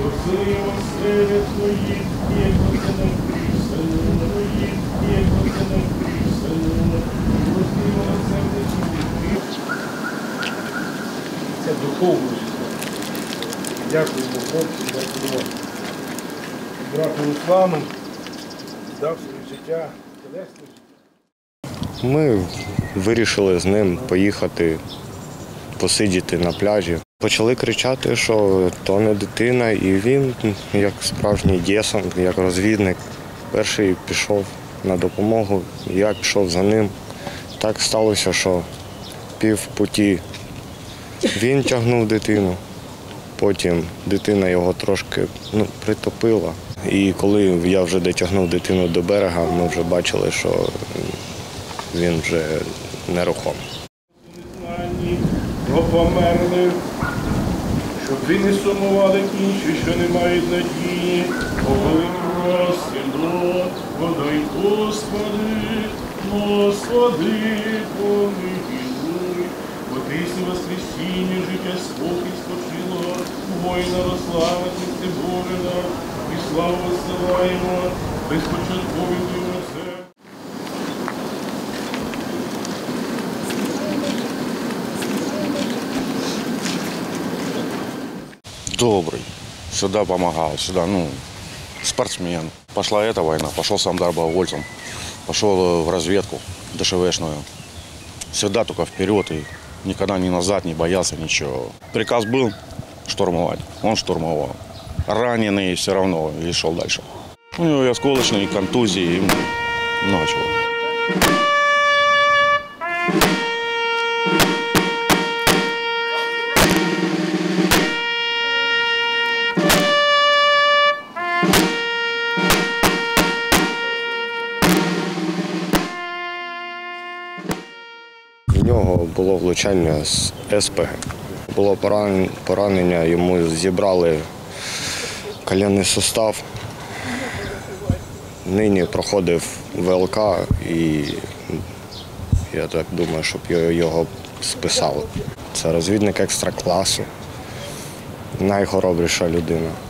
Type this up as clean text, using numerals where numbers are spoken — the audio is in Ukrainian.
Це духовно. Дякуємо хлопцям, дякуємо брату Руслану, дав своє життя, телесне життя. Ми вирішили з ним поїхати, посидіти на пляжі. Почали кричати, що то не дитина, і він, як справжній десант, як розвідник, перший пішов на допомогу, я пішов за ним. Так сталося, що півпуті він тягнув дитину, потім дитина його трошки притопила. І коли я вже дотягнув дитину до берега, ми вже бачили, що він вже нерухомий. Про померлих, щоб ви не сумували інші, що не мають надії, повеликий розсіну, подай, Господи, помилуй, бо ти си воскресіння, життя спокій спочило, воїна Рослава, Христе Божина, і славу висилаємо, безпочаткові це. Добрый, всегда помогал, всегда, спортсмен. Пошла эта война, пошел сам добровольцем, пошел в разведку ДШВшную. Всегда только вперед и никогда ни назад, не боялся ничего. Приказ был штурмовать, он штурмовал. Раненый все равно и шел дальше. У него и осколочные, и контузии, и много чего. У нього було влучання з СПГ. Було поранення, йому зібрали коленний сустав. Нині проходив ВЛК і я так думаю, щоб його списали. Це розвідник екстра класу, найхоробріша людина.